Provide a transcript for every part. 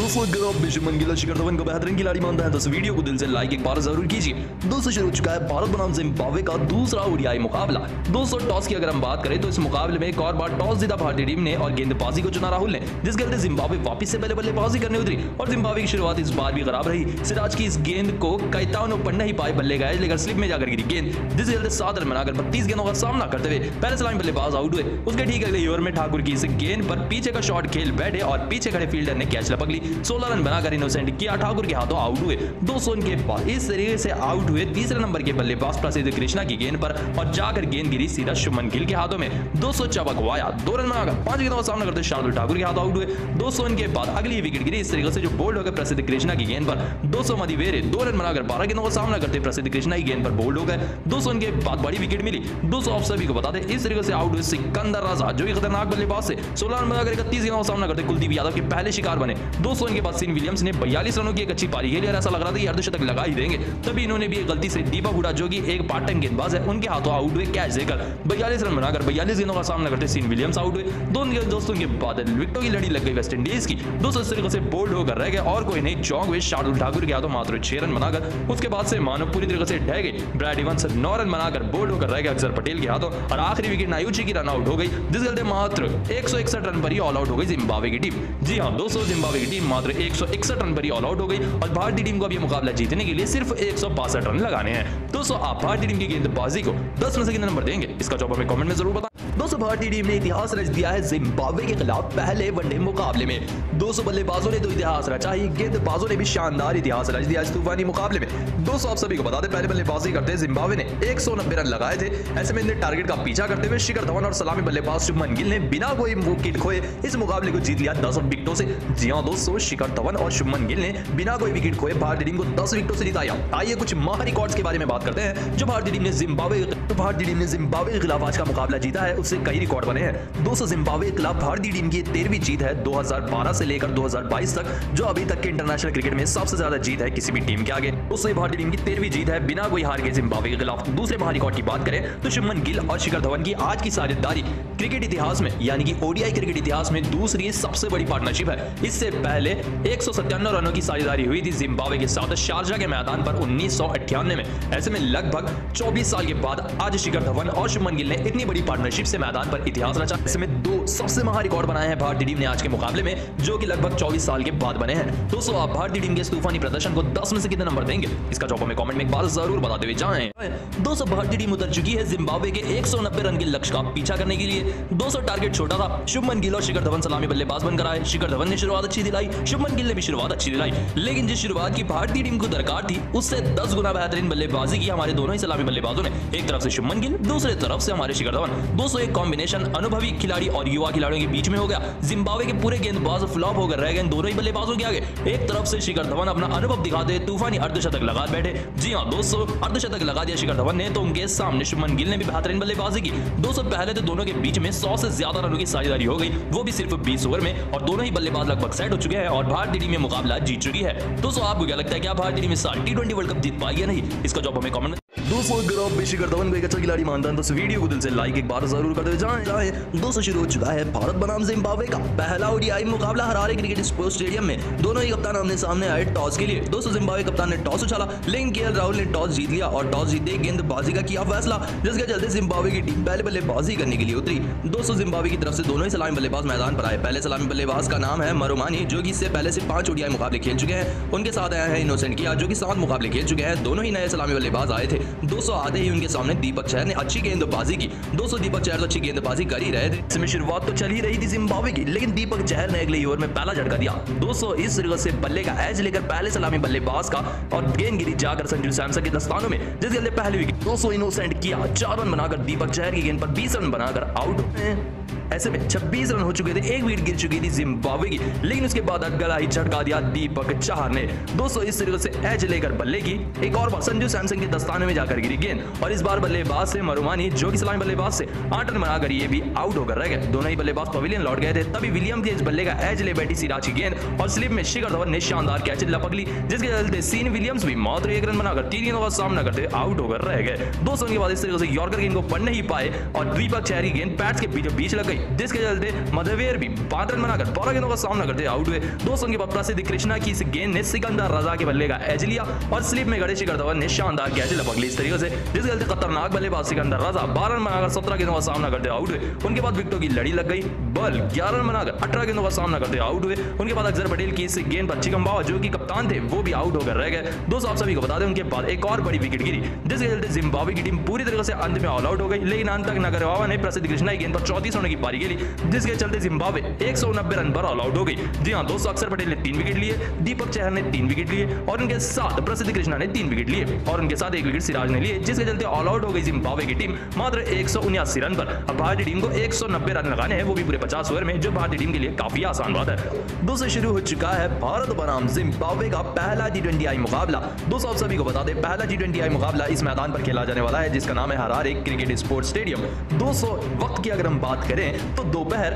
दोस्तों अगर आप शुभमन गिल और शिखर धवन को बेहतरीन खिलाड़ी मानते हैं तो इस वीडियो को दिल से लाइक एक बार जरूर कीजिए। दोस्तों शुरू हो चुका है भारत बनाम जिम्बाब्वे का दूसरा ओडीआई मुकाबला। दोस्तों टॉस की अगर हम बात करें तो इस मुकाबले में एक और बार टॉस जीता भारतीय टीम ने और गेंदबाजी को चुना राहुल ने, जिसके चलते जिम्बाब्वे वापस से पहले बल्लेबाजी करने उतरी और जिम्बाब्वे की शुरुआत इस बार भी खराब रही। सिराज की इस गेंद को कैतानो पढ़ नहीं पाए बल्लेबाज, लेकर स्लिप में जाकर गिरी गेंद, जिसके चलते 7 रन बनाकर 32 गेंदों का सामना करते हुए पहले सलामी बल्लेबाज आउट हुए। उसके ठीक अगले ओवर में ठाकुर की इस गेंद पर पीछे का शॉट खेल बैठे और पीछे खड़े फील्डर ने कैच लपक ली। 16 रन बनाकर इनोसेंट किया, ठाकुर के हाथों आउट हुए। 200 के बाद इस तरीके से आउट हुए तीसरे नंबर के बल्लेबाज प्रसिद्ध कृष्णा की गेंद पर और जाकर गेंद गिरी सीधा शुभमन गिल के हाथों में। 200 चबकवाया, 2 रन बनाकर 5 गेंदों का सामना करते शार्दुल ठाकुर के हाथों आउट हुए। 200 के बाद अगली विकेट गिरी इस तरीके से जो बोल्ड हो गए प्रसिद्ध कृष्णा की गेंद पर। 200 मदिवेरे 2 रन बनाकर 12 गेंदों का सामना करते प्रसिद्ध कृष्णा की गेंद पर बोल्ड हो गए। 200 के बाद बड़ी विकेट मिली। 200 आप सभी को बता दें इस तरीके से आउट हुए सिकंदर राजा, जो कि खतरनाक बल्लेबाज से 16 रन बनाकर 31 गेंदों का सामना करते कुलदीप यादव के पहले शिकार बने। 200 के बाद सीन विलियम्स ने 42 रनों की एक अच्छी पारी खेली और ऐसा लग रहा था कि अर्धशतक लगा ही देंगे, तभी इन्होंने भी एक गलती से दीपक हुडा, जो कि एक पार्ट टाइम गेंदबाज है, उनके हाथों आउट हुए कैच देकर। 42 रन बनाकर 42 गेंदों का सामना करते सीन विलियम्स आउट हुए। दोस्तों के बाद विकेटों की लड़ी लग गई वेस्ट इंडीज की। 200 इस तरीके से बोल्ड होकर रह गए और कोई नहीं, चौंक हुए शार्दुल ठाकुर के हाथों मात्र 6 रन बनाकर। उसके बाद से मानो पूरी तरीके से ढह गए। ब्रैड इवंस 9 रन बनाकर बोल्ड होकर रह गए अक्षर पटेल के हाथों और आखिरी विकेट नायुची की रन आउट हो गई, जिसके चलते मात्र 161 रन पर ही ऑल आउट हो गई जिम्बाब्वे की टीम। जी हां दोस्तों, जिम्बाब्वे की टीम मात्र 161 रन पर ही ऑल आउट हो गई और भारतीय टीम को अब यह मुकाबला जीतने के लिए सिर्फ 162 रन लगाने हैं। दोस्तों आप भारतीय टीम की गेंदबाजी को 10 में से कितने नंबर देंगे, इसका जवाब हमें कमेंट में जरूर बताएं। दोस्तों भारतीय टीम ने इतिहास रच दिया है जिम्बाब्वे के खिलाफ पहले वनडे मुकाबले में। 200 बल्लेबाजों ने तो इतिहास रचा ही, गेंदबाजों ने भी शानदार इतिहास रच दिया इस तूफानी मुकाबले में। दोस्तों आप सभी को बता दें पहले बल्लेबाजी करते जिम्बाब्वे ने 190 रन लगाए थे। ऐसे में इन्हें टारगेट का पीछा करते हुए शिखर धवन और सलामी बल्लेबाज शुभमन गिल ने बिना कोई विकेट खोए इस मुकाबले को जीत लिया 10 विकेटों से। जी हां दोस्तों, शिखर धवन और शुभमन गिल ने बिना कोई विकेट खोए भारतीय टीम को 10 विकेटों से जिताया। आइए कुछ महा रिकॉर्ड्स के बारे में बात करते हैं जो भारतीय टीम ने जिम्बाब्वे के खिलाफ आज का मुकाबला जीता है, उससे कई रिकॉर्ड बने हैं। दोस्तों जिम्बाब्वे के खिलाफ भारतीय टीम की 13वीं जीत है 2012 से लेकर 2022 तक, जो अभी तक के इंटरनेशनल क्रिकेट में सबसे ज्यादा जीत है किसी भी टीम के आगे। उससे भारतीय टीम की 13वीं जीत है बिना कोई हार के जिम्बाब्वे के खिलाफ। दूसरे महा रिकॉर्ड की बात करें तो शुभमन गिल और शिखर धवन की आज की साझेदारी क्रिकेट इतिहास में यानी कि ओडीआई क्रिकेट इतिहास में दूसरी सबसे बड़ी पार्टनरशिप है। इससे पहले 197 रनों की साझेदारी हुई थी जिम्बाब्वे के साथ शारजाह के मैदान पर 1998 में। ऐसे में लगभग 24 साल के बाद आज शिखर धवन और शुभमन गिल ने इतनी बड़ी पार्टनरशिप से मैदान पर इतिहास रचा। ऐसे में 2 सबसे महा रिकॉर्ड बनाए हैं भारतीय टीम ने आज के मुकाबले में, जो कि लगभग 24 साल के बाद बने हैं। दोस्तों आप भारतीय टीम के इस तूफानी प्रदर्शन को 10 में से कितने नंबर देंगे, इसका जवाब हमें कमेंट में एक बार जरूर बताते हुए जाएं। दोस्तों भारतीय टीम उतर चुकी है जिम्बाब्वे के 190 रन के लक्ष्य का पीछा करने के लिए। 200 टारगेट छोटा था, शुभमन गिल और शिखर धवन सलामी बल्लेबाज बनकर आए। शिखर धवन ने शुरुआत अच्छी दिलाई, शुभमन गिल ने भी शुरुआत अच्छी दिलाई, लेकिन जिस शुरुआत की भारतीय टीम को दरकार थी उससे 10 गुना बेहतरीन बल्लेबाजी की हमारे दोनों ही सलामी बल्लेबाजों ने। एक तरफ से शुभमन गिल, दूसरी तरफ से हमारे शिखर धवन। दोस्तों एक कॉम्बिनेशन अनुभवी खिलाड़ी और युवा खिलाड़ियों के बीच में हो गया। जिम्बाब्वे के पूरे गेंदबाज फ्लॉप होकर रह गए दोनों ही बल्लेबाजों के आगे। एक तरफ से शिखर धवन अपना अनुभव दिखाते तूफानी अर्धशतक लगा बैठे। जी हां दोस्तों, अर्धशतक लगा दिया शिखर धवन ने, तो उनके सामने शुभमन गिल ने भी बेहतरीन बल्लेबाजी की। दोस्तों पहले तो दोनों के बीच में 100 से ज्यादा रनों की साझेदारी हो गई, वो भी सिर्फ 20 ओवर में, और दोनों ही बल्लेबाज लगभग सेट हो चुके हैं और भारतीय टीम में मुकाबला जीत चुकी है। दोस्तों आपको क्या लगता है क्या भारतीय टीम इस साल T20 वर्ल्ड कप जीत पाएगी या नहीं, इसका जवाब हमें कमेंट में। दोस्तों अगर आप शिखर धवन को एक अच्छा खिलाड़ी मानते हैं तो इस वीडियो को दिल से लाइक एक बार जरूर करते हुए जाएं। दोस्तों शुरू हो चुका है भारत बनाम जिम्बाब्वे का पहला ओडीआई मुकाबला हरारे क्रिकेट स्पोर्ट्स स्टेडियम में। दोनों ही कप्तान आमने सामने आए टॉस के लिए। दोस्तों जिम्बाब्वे कप्तान ने टॉस उछाला, लेकिन केएल राहुल ने टॉस जीत लिया और टॉस जीते गेंदबाजी का किया फैसला, जिसके चलते जिम्बाब्वे की टीम पहले बल्लेबाजी करने के लिए उतरी। दोस्तों जिम्बाब्वे की तरफ से दोनों ही सलामी बल्लेबाज मैदान पर आए। पहले सलामी बल्लेबाज का नाम है मरुमानी, जो कि इससे पहले से 5 ओडीआई मुकाबले खेल चुके हैं। उनके साथ आया है इनोसेंट किया, जो कि 7 मुकाबले खेल चुके हैं। दोनों ही नए सलामी बल्लेबाज आए थे। दोस्तों आते ही उनके सामने दीपक चहर ने अच्छी गेंदबाजी की। दोस्तों दीपक चहर तो अच्छी गेंदबाजी कर ही रहे थे। इसमें शुरुआत तो चल ही रही थी जिम्बाब्वे की, लेकिन दीपक चहर ने अगले ओवर में पहला झटका दिया। दोस्तों इस तरीके से बल्ले का एज लेकर पहले सलामी बल्लेबाज का और गेंद गिरी जाकर संजू सैमसन के दस्तानों में, जिसके चलते पहली विकेट। दोस्तों इनोसेंट किया 4 रन बनाकर दीपक चहर की गेंद पर 20 रन बनाकर आउट हुए। ऐसे में 26 रन हो चुके थे, एक विकेट गिर चुकी थी जिम्बाब्वे की, लेकिन उसके बाद गला ही झटका दिया दीपक चहर ने। दोस्तों इस तरीके से एज लेकर बल्ले की एक और बार संजू सैमसन के दस्ताने में जाकर गिरी गेंद, और इस बार बल्लेबाज से मरुमानी, जो कि सलामी बल्लेबाज से 8 रन बनाकर ये भी आउट होकर रह गए। दोनों ही बल्लेबाज पवेलियन लौट गए थे, तभी विलियम के इस बल्ले का एज ले बैठी सिराज की गेंद और स्लिप में शिखर धवन ने शानदार कैच लपक ली, जिसके चलते सीन विलियम्स भी मात्र 1 रन बनाकर 3 गेंदों का सामना करते आउट होकर रह गए। 200 के बाद इस तरीके से यॉर्कर गेंद को पढ़ नहीं पाए और दीपक चहर की गेंद पैड्स के बीच लग गई गई, जिसके चलते मधुवेर भी 5 रन बनाकर 12 गेंदों का सामना करते आउट हुए। दोस्तों के बाद प्रसिद्ध कृष्णा की इस गेंद ने सिकंदर रजा के बल्ले का एज लिया और स्लिप में गड़े शिखर धवन ने शानदार कैच लपक ली इस तरीके से, जिसके चलते खतरनाक बल्लेबाज सिकंदर रजा 12 रन बनाकर 17 गेंदों का सामना करते आउट हुए। उनके बाद विकेटों की लड़ी लग गई, बल 11 रन बनाकर 18 गेंदों का सामना करते आउट हुए। उनके बाद अक्षर पटेल की इस गेंद पर चिकम्बावा जो कि कप्तान थे वो भी आउट होकर रह गए। दोस्तों आप सभी को बता दें उनके बाद एक और बड़ी विकेट गिरी, जिसके चलते जिम्बाब्वे की टीम पूरी तरह से अंत में ऑल आउट हो गई, लेकिन अंत तक नगरवावा ने प्रसिद्ध कृष्णा की गेंद पर 34 रनों की पारी खेली, जिसके चलते जिम्बाब्वे 190 रन पर ऑल आउट हो गई। जी हां दोस्तों, अक्षर पटेल ने 3 विकेट लिए, दीपक चहर ने 3 विकेट लिए और उनके साथ प्रसिद्ध कृष्णा ने 3 विकेट लिए और उनके साथ 1 विकेट सिराज ने लिए, जिसके चलते ऑल आउट हो गई जिम्बाब्वे की टीम मात्र 179 रन पर। अब भारतीय टीम को 190 रन लगाने हैं, वो भी पूरे 50 ओवर में, जो भारतीय टीम के लिए काफी आसान बात है। दोस्तों शुरू हो चुका है भारत बनाम जिम्बाब्वे का पहला T20I मुकाबला। दोस्तों आप सभी को बता दें पहला T20I मुकाबला इस मैदान पर खेला जाने वाला है, जिसका नाम है हरारे क्रिकेट स्पोर्ट्स स्टेडियम। दोस्तों वक्त की अगर हम बात करें तो दोपहर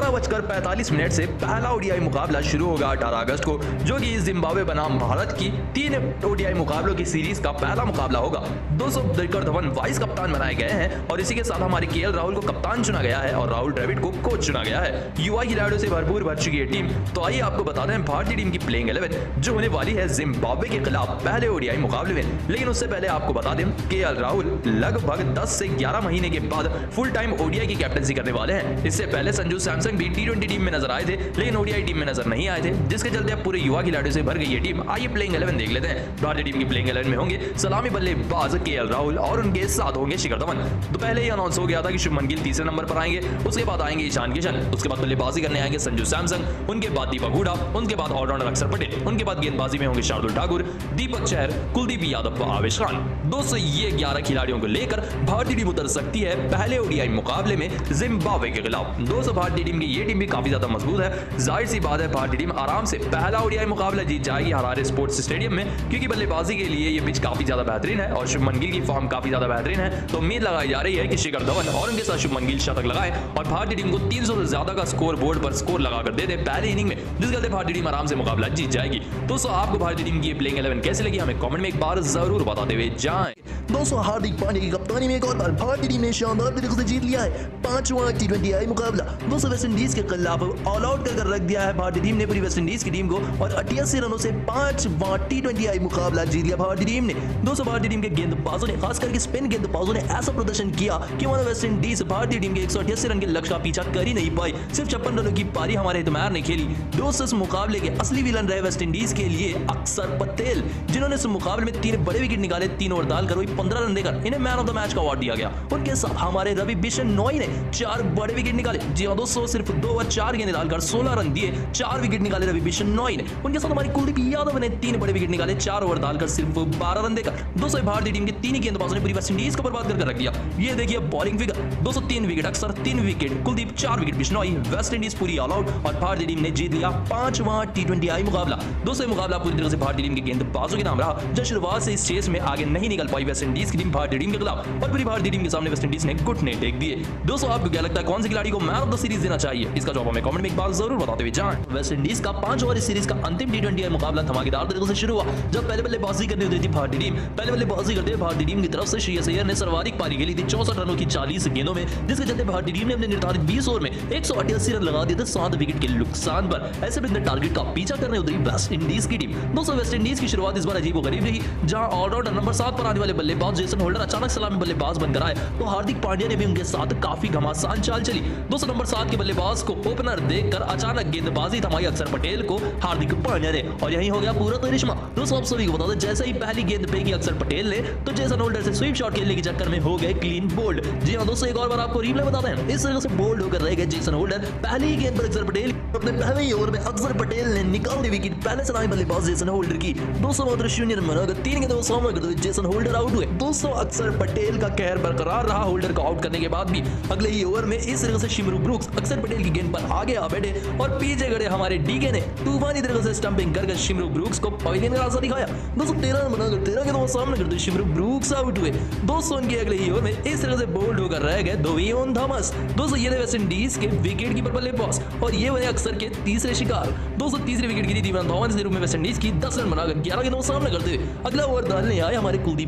12:45 से पहला ODI मुकाबला शुरू होगा 18 अगस्त को, जो कि जिम्बाब्वे बनाम भारत की 3 ODI मुकाबलों की सीरीज का पहला मुकाबला होगा। दोस्तों शिखर धवन वाइस कप्तान बनाए गए हैं और इसी के साथ हमारे KL राहुल को कप्तान चुना गया है और राहुल द्रविड़ को कोच चुना गया है। युवा खिलाड़ियों से भरपूर भर चुकी है टीम। तो आइए आपको बता दें भारतीय टीम की प्लेइंग 11 जो होने वाली है जिम्बाब्वे के खिलाफ पहले ODI मुकाबले में। लेकिन उससे पहले आपको बता दें KL राहुल लगभग 10 से 11 महीने के बाद फुल टाइम ODI की कैप्टनसी करने वाले हैं। इससे पहले संजू सैमसन भी T20 टीम में नजर आए थे, लेकिन ODI टीम में नजर नहीं आए थे, जिसके चलते अब पूरे युवा खिलाड़ियों से भर गई है टीम। आइए प्लेइंग 11 देख लेते हैं। भारतीय टीम की प्लेइंग 11 में होंगे सलामी बल्लेबाज KL राहुल और उनके साथ होंगे शिखर धवन। तो पहले ही अनाउंस हो गया था कि शुभमन गिल तीसरे नंबर पर आएंगे, उसके बाद आएंगे ईशान किशन, उसके बाद बल्लेबाजी करने आएंगे संजू सैमसन, उनके बाद दीपक हुडा, उनके बाद ऑलराउंडर अक्षर पटेल, उनके बाद गेंदबाजी में होंगे शार्दुल ठाकुर, दीपक चहर, कुलदीप यादव व आवेश खान। दोस्तों ये 11 खिलाड़ियों को लेकर भारतीय टीम उतर सकती है पहले ODI मुकाबले में जिम्बाब्वे के खिलाफ। दोस्तों भारतीय टीम की ये टीम भी काफी ज्यादा मजबूत है, जाहिर सी बात है भारतीय टीम आराम से पहला ODI मुकाबला जीत जाएगी हरारे स्पोर्ट्स स्टेडियम में, क्योंकि बल्लेबाजी के लिए ये पिच काफी ज्यादा बेहतरीन है और शुभमन गिल की फॉर्म काफी ज्यादा बेहतरीन है। तो उम्मीद लगाई जा रही है कि शिखर धवन और उनके साथ शुभमन गिल शतक लगाए और भारतीय टीम को 300 से ज्यादा का स्कोर बोर्ड पर स्कोर लगाकर दे दे पहले इनिंग में, जिसके चलते भारतीय टीम आराम से मुकाबला जीत जाएगी। दोस्तों आपको भारतीय टीम की प्लेइंग 11 कैसे लगी हमें कमेंट में एक बार जरूर बताते हुए जाएं। दोस्तों हार्दिक पांड्या की कप्तानी में एक और बार भारतीय टीम ने शानदार तरीके से जीत लिया है 5वां T20I मुकाबला। दोस्तों वेस्ट इंडीज के खिलाफ ऑल आउट कर रख दिया है भारतीय टीम ने पूरी वेस्ट इंडीज की टीम को और 88 रनों से 5वां T20I मुकाबला जीत लिया भारतीय टीम ने। दोस्तों भारतीय टीम के गेंदबाजों ने खास करके स्पिन गेंदबाजों ने ऐसा प्रदर्शन किया कि मानो वेस्ट इंडीज भारतीय टीम के 188 रन के लक्ष्य का पीछा कर ही नहीं पाई, सिर्फ 56 रनों की पारी हमारे इतमार ने खेली। दोस्तों इस मुकाबले के असली विलन रहे वेस्ट इंडीज के लिए अक्षर पटेल, जिन्होंने इस मुकाबले में 3 बड़े विकेट निकाले, 3 ओवर डालकर वही 15 रन देकर इन्हें मैन ऑफ द मैच का अवार्ड दिया गया। उनके साथ हमारे रवि बिश्नोई ने 4 बड़े विकेट निकाले। जी हां दोस्तों सिर्फ 2 ओवर 4 गेंदें डालकर 16 रन दिए, 4 विकेट निकाले रवि बिश्नोई ने। उनके साथ हमारे कुलदीप यादव ने 3 बड़े विकेट निकाले, 4 ओवर डालकर सिर्फ 12 रन देकर। दोस्तों भारतीय टीम के 3 ही गेंदबाजों ने पूरी वेस्ट इंडीज को बर्बाद करके रख दिया। ये देखिए बॉलिंग फिगर, दोस्तों 3 wicket Axar, 3 wicket Kuldeep, 4 wicket Bishnoi, West Indies पूरी ऑल आउट और भारतीय टीम ने जीत लिया 5वां T20I मुकाबला। दोस्तों मुकाबला पूरी तरह से भारतीय टीम के गेंदबाजों के नाम रहा, जो शुरुआत से इस चेस में आगे नहीं निकल पाई वेस्ट इंडीज की टीम भारतीय टीम के खिलाफ और पूरी भारतीय टीम के सामने वेस्ट इंडीज ने घुटने टेक दिए। दोस्तों आपको क्या लगता है कौन से खिलाड़ी को मैन ऑफ द सीरीज देना चाहिए? इसका जवाब हमें कमेंट में एक बार जरूर बताते हुए जाएं। वेस्ट इंडीज का 5 ओवर सीरीज का अंतिम T20I मुकाबला धमाकेदार तरीके से शुरू हुआ, जब पहले बल्लेबाजी करने उतरी थी भारतीय टीम। पहले बल्लेबाजी करते हुए भारतीय टीम की तरफ से श्रेयस अय्यर ने सर्वाधिक पारी खेली थी 64 रनों की 40 गेंदों में, जिसके चलते भारतीय टीम ने अपने निर्धारित 20 ओवर में 188 रन लगा दिए थे 7 विकेट के नुकसान पर। ऐसे में टारगेट का पीछा करने उतरी वेस्ट इंडीज की टीम। दोस्तों वेस्ट इंडीज की शुरुआत इस बार अजीबोगरीब रही, जहां ऑलराउंडर नंबर 7 पर आने वाले बल्लेबाज जेसन होल्डर अचानक सलामी बल्लेबाज बनकर आए, तो हार्दिक पांड्या ने भी उनके साथ काफी घमासान चाल चली। दोस्तों नंबर 7 के बल्लेबाज को ओपनर देखकर अचानक गेंदबाजी थमाई अक्षर पटेल को हार्दिक पांड्या ने और यही हो गया पूरा करिश्मा। दोस्तों आप सभी को बता दें जैसे ही पहली गेंद फेंकी अक्षर पटेल ने, तो जेसन होल्डर से स्वीप शॉट खेलने के चक्कर में हो गए क्लीन बोल्ड। जी हां दोस्तों एक और बार आपको रिप्ले बताते हैं, इस तरह से बोल्ड होकर रह गए जेसन होल्डर। पहली गेंद पर अक्षर पटेल अपने पहले ही ओवर में अक्षर पटेल ने निकाल दी विकेट पहले सलामी बल्लेबाज जेसन होल्डर की। दोस्तों मात्र 0 रन बनाकर 3 गेंदों का सामना करते हुए जेसन होल्डर आउट हुए। दोस्तों अक्षर पटेल का कहर बरकरार रहा होल्डर को आउट करने के बाद भी। अगले ही ओवर में इस तरह से शिमरू ब्रूक्स अक्षर पटेल की गेंद पर आगे आ बैठे और पीछे खड़े हमारे डीके ने तूफानी तरह से स्टंपिंग कर शिमरू ब्रूक्स को पवेलियन का रास्ता दिखाया। दोस्तों 13 रन बनाकर 13 गेंदों का सामना करते हुए शिमरू ब्रूक्स आउट हुए। दोस्तों उनके अगले ही ओवर में इस तरह से बोल्ड होकर रह गए डोवियन थॉमस। दोस्तों ये वेस्ट इंडीज के विकेट कीपर बल्लेबाज और ये बने अक्सर के तीसरे शिकार। दोस्तों तीसरी विकेट गिरी डोवियन थॉमस के रूप में वेस्ट इंडीज की 10 रन बनाकर 11 गेंदों का सामना करते हुए। अगला ओवर डालने आए हमारे कुलदीप यादव और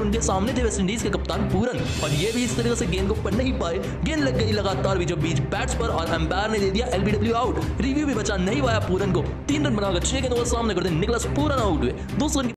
उनके सामने थे वेस्टइंडीज के कप्तान पूरन, और ये भी इस तरह से गेंद को पढ़ नहीं पाए। गेंद लग गई लगातार बीचों बीच बैट्स पर और अंपायर ने दे दिया एलबीडब्ल्यू आउट। रिव्यू भी बचा नहीं पाया पूरन को। 3 रन बनाकर 6 गेंदों का सामना करते निकलस पूरन आउट हुए। 2 रन